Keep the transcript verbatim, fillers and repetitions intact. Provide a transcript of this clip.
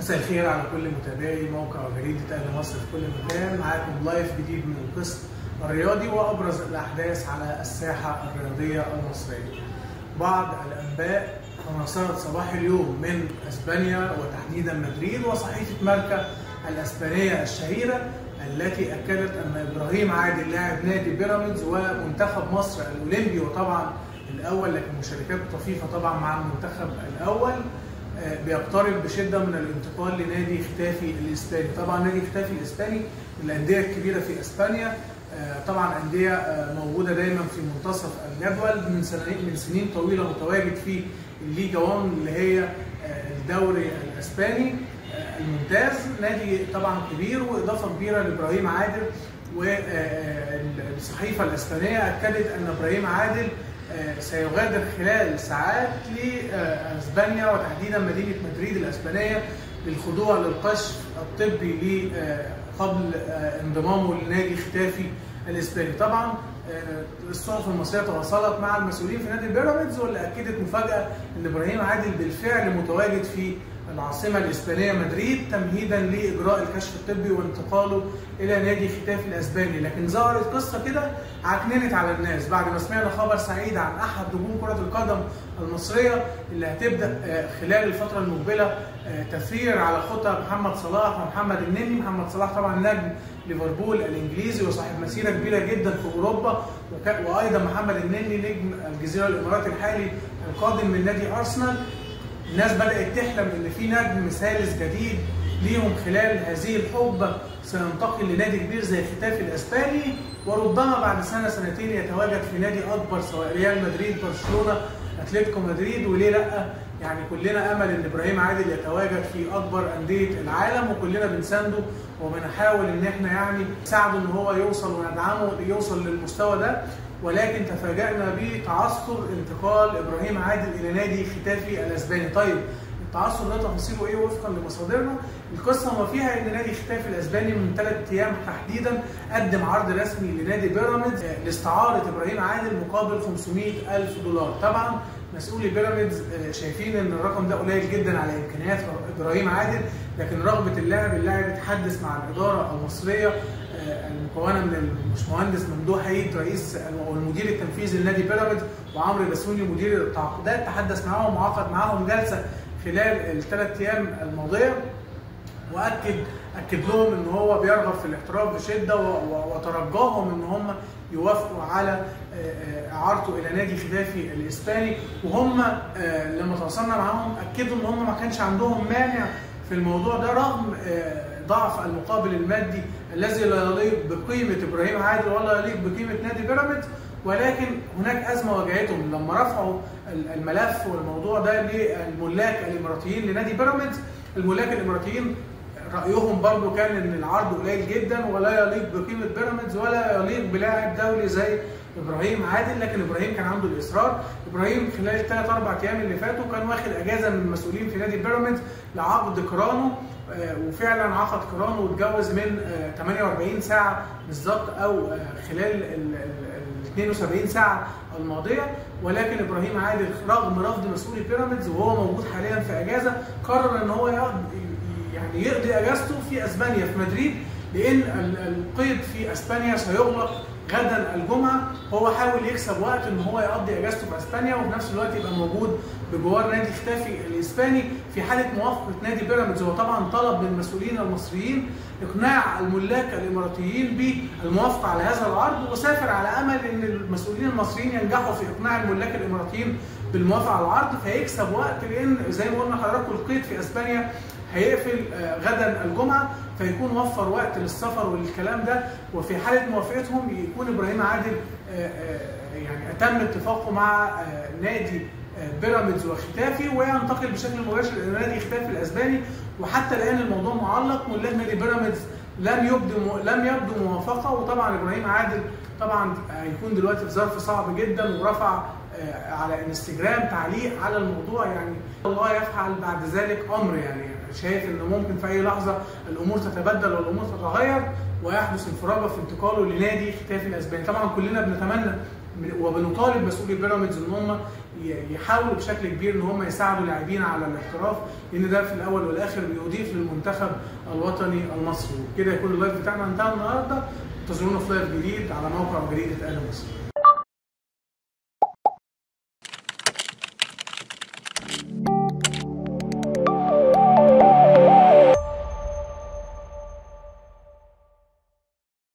مساء الخير على كل متابعي موقع وجريدة أهل مصر في كل مكان. معاكم لايف جديد من القسم الرياضي وأبرز الأحداث على الساحة الرياضية المصرية. بعض الأنباء نشرت صباح اليوم من إسبانيا وتحديدا مدريد وصحيفة ماركا الإسبانية الشهيرة التي أكدت أن إبراهيم عادل لاعب نادي بيراميدز ومنتخب مصر الأولمبي وطبعا الأول لكن مشاركات طفيفة طبعا مع المنتخب الأول بيقترب بشده من الانتقال لنادي ختافي الاسباني. طبعا نادي ختافي الاسباني من الانديه الكبيره في اسبانيا، طبعا انديه موجوده دايما في منتصف الجدول من سنين من سنين طويله، متواجد في الليجا واحد اللي هي الدوري الاسباني الممتاز. نادي طبعا كبير واضافه كبيره لابراهيم عادل، والصحيفه الاسبانيه اكدت ان ابراهيم عادل سيغادر خلال ساعات لاسبانيا وتحديدا مدينه مدريد الاسبانيه للخضوع للكشف الطبي قبل انضمامه لنادي ختافي الاسباني. طبعا الصحف المصريه تواصلت مع المسؤولين في نادي بيراميدز واللي اكدت مفاجاه ان ابراهيم عادل بالفعل متواجد في العاصمه الاسبانيه مدريد تمهيدا لاجراء الكشف الطبي وانتقاله الى نادي ختافي الاسباني. لكن ظهرت قصه كده عكننت على الناس بعد ما سمعنا خبر سعيد عن احد نجوم كره القدم المصريه اللي هتبدا خلال الفتره المقبله تسير على خطى محمد صلاح ومحمد النني. محمد صلاح طبعا نجم ليفربول الانجليزي وصاحب مسيره كبيره جدا في اوروبا، وايضا محمد النني نجم الجزيره الاماراتي الحالي القادم من نادي ارسنال. الناس بدأت تحلم ان في نجم ثالث جديد ليهم خلال هذه الحقبه سينتقل لنادي كبير زي ختافي الاسباني، وربما بعد سنه سنتين يتواجد في نادي اكبر سواء ريال مدريد، برشلونه، اتلتيكو مدريد، وليه لا؟ يعني كلنا امل ان ابراهيم عادل يتواجد في اكبر انديه العالم وكلنا بنسانده وبنحاول ان احنا يعني نساعده ان هو يوصل وندعمه يوصل للمستوى ده. ولكن تفاجأنا بتعثر انتقال ابراهيم عادل الى نادي ختافي الاسباني. طيب التعثر ده تفاصيله ايه وفقا لمصادرنا؟ القصه ما فيها ان نادي ختافي الاسباني من ثلاث ايام تحديدا قدم عرض رسمي لنادي بيراميدز لاستعاره ابراهيم عادل مقابل خمسمائة ألف دولار. طبعا مسؤولي بيراميدز شايفين ان الرقم ده قليل جدا على امكانيات ابراهيم عادل، لكن رغبه اللاعب اللاعب اتحدث مع الاداره المصريه المكونه من الباشمهندس ممدوح عيد رئيس والمدير التنفيذي لنادي بيراميدز وعمرو بسوني مدير التعاقدات، تحدث معاهم وعقد معاهم جلسه خلال الثلاث ايام الماضيه، واكد اكد لهم ان هو بيرغب في الاحتراف بشده وترجاهم ان هم يوافقوا على اعارته الى نادي ختافي الاسباني. وهم لما تواصلنا معاهم اكدوا ان هم ما كانش عندهم مانع في الموضوع ده رغم ضعف المقابل المادي الذي لا يليق بقيمه ابراهيم عادل ولا يليق بقيمه نادي بيراميدز. ولكن هناك ازمه واجهتهم لما رفعوا الملف والموضوع ده للملاك الاماراتيين لنادي بيراميدز. الملاك الاماراتيين رايهم برضو كان ان العرض قليل جدا ولا يليق بقيمه بيراميدز ولا يليق بلاعب دولي زي ابراهيم عادل، لكن ابراهيم كان عنده الاصرار. ابراهيم خلال الثلاث اربع ايام اللي فاتوا كان واخد اجازه من المسؤولين في نادي بيراميدز لعقد قرانه، وفعلا عقد قرانه واتجوز من ثمانية وأربعين ساعه بالظبط او خلال ال اثنين وسبعين ساعه الماضيه. ولكن ابراهيم عادل رغم رفض مسؤولي بيراميدز وهو موجود حاليا في اجازه قرر ان هو يعني يقضي اجازته في اسبانيا في مدريد، لان القيد في اسبانيا سيغلق غدا الجمعه. هو حاول يكسب وقت ان هو يقضي اجازته في اسبانيا وفي نفس الوقت يبقى موجود بجوار نادي ختافي الاسباني في حاله موافقه نادي بيراميدز. هو طبعا طلب من المسؤولين المصريين اقناع الملاك الاماراتيين بالموافقه على هذا العرض، وسافر على امل ان المسؤولين المصريين ينجحوا في اقناع الملاك الاماراتيين بالموافقه على العرض فيكسب وقت، لان زي ما قلنا لحضراتكم القيد في اسبانيا هيقفل غدا الجمعه فيكون وفر وقت للسفر والكلام ده. وفي حاله موافقتهم يكون ابراهيم عادل يعني اتم اتفاقه مع نادي بيراميدز وختافي وينتقل بشكل مباشر الى نادي ختافي الاسباني. وحتى الان الموضوع معلق، ملاك نادي بيراميدز لم يبدو لم يبدو موافقه. وطبعا ابراهيم عادل طبعا هيكون دلوقتي في ظرف صعب جدا، ورفع على انستجرام تعليق على الموضوع يعني الله يفعل بعد ذلك امر. يعني شايف ان ممكن في اي لحظه الامور تتبدل والامور تتغير ويحدث انفراجه في انتقاله لنادي ختافي الاسباني. طبعا كلنا بنتمنى وبنطالب مسؤولي بيراميدز ان هم يحاولوا بشكل كبير ان هم يساعدوا لاعبين على الاحتراف، لان ده في الاول والاخر بيضيف للمنتخب الوطني المصري. وبكده يكون اللايف بتاعنا انتهى النهارده. انتظرونا في لايف جديد على موقع جريده اهلي مصر.